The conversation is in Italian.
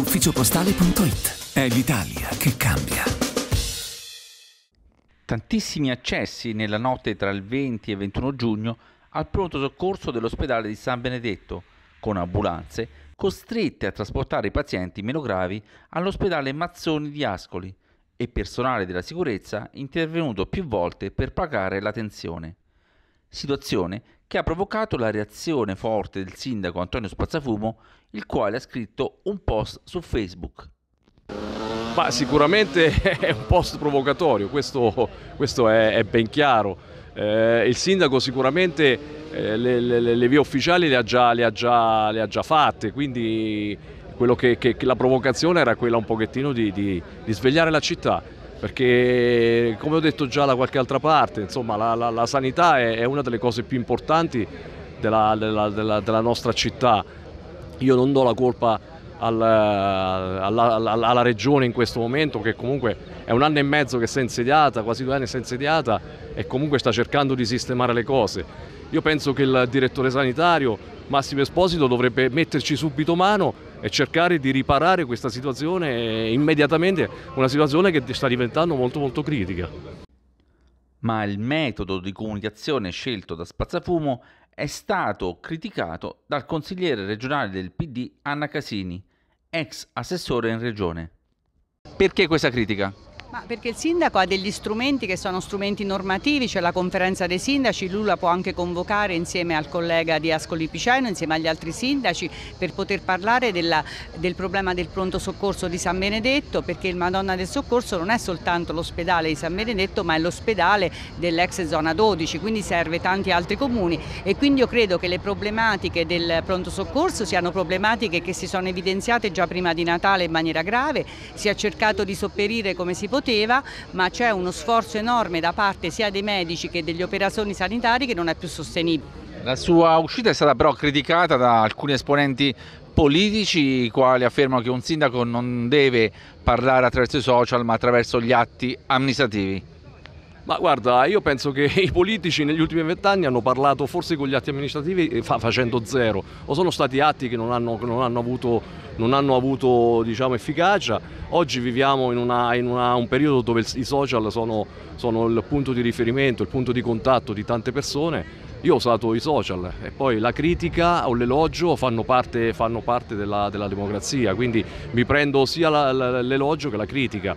ufficiopostale.it. È l'Italia che cambia. Tantissimi accessi nella notte tra il 20 e 21 giugno al pronto soccorso dell'ospedale di San Benedetto, con ambulanze costrette a trasportare i pazienti meno gravi all'ospedale Mazzoni di Ascoli e personale della sicurezza intervenuto più volte per pagare la tensione. Situazione che ha provocato la reazione forte del sindaco Antonio Spazzafumo, il quale ha scritto un post su Facebook. Ma sicuramente è un post provocatorio, questo è ben chiaro. Il sindaco sicuramente le vie ufficiali le ha già fatte, quindi quello che la provocazione era quella un pochettino di svegliare la città, perché come ho detto già da qualche altra parte, insomma, la sanità è una delle cose più importanti della nostra città. Io non do la colpa alla regione in questo momento, che comunque è 1 anno e mezzo che si è insediata, quasi 2 anni si è insediata, e comunque sta cercando di sistemare le cose. Io penso che il direttore sanitario Massimo Esposito dovrebbe metterci subito mano e cercare di riparare questa situazione immediatamente, una situazione che sta diventando molto molto critica. Ma il metodo di comunicazione scelto da Spazzafumo è stato criticato dal consigliere regionale del PD Anna Casini, ex assessore in regione. Perché questa critica? Ma perché il sindaco ha degli strumenti che sono strumenti normativi, c'è la conferenza dei sindaci, lui la può anche convocare insieme al collega di Ascoli Piceno, insieme agli altri sindaci, per poter parlare del problema del pronto soccorso di San Benedetto, perché il Madonna del Soccorso non è soltanto l'ospedale di San Benedetto, ma è l'ospedale dell'ex zona 12, quindi serve tanti altri comuni, e quindi io credo che le problematiche del pronto soccorso siano problematiche che si sono evidenziate già prima di Natale in maniera grave, si è cercato di sopperire come si poteva, ma c'è uno sforzo enorme da parte sia dei medici che degli operatori sanitari che non è più sostenibile. La sua uscita è stata però criticata da alcuni esponenti politici, i quali affermano che un sindaco non deve parlare attraverso i social ma attraverso gli atti amministrativi. Ma guarda, io penso che i politici negli ultimi 20 anni hanno parlato forse con gli atti amministrativi facendo zero, o sono stati atti che non hanno avuto diciamo, efficacia. Oggi viviamo in un periodo dove i social sono il punto di riferimento, il punto di contatto di tante persone. Io ho usato i social e poi la critica o l'elogio fanno parte della democrazia, quindi mi prendo sia l'elogio che la critica.